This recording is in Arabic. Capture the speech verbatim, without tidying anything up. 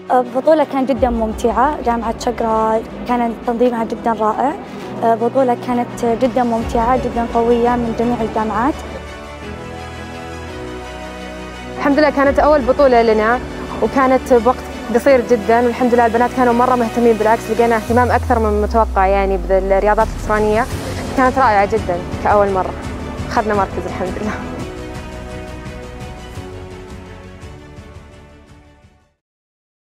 بطولة كانت جدا ممتعة، جامعة شقرة كان تنظيمها جدا رائع. بطولة كانت جدا ممتعة جدا قوية من جميع الجامعات. الحمد لله كانت أول بطولة لنا وكانت بوقت قصير جدا، والحمد لله البنات كانوا مرة مهتمين، بالعكس لقينا اهتمام أكثر من المتوقع يعني بالرياضات الإلكترونية. كانت رائعة جدا كأول مرة، أخذنا مركز الحمد لله.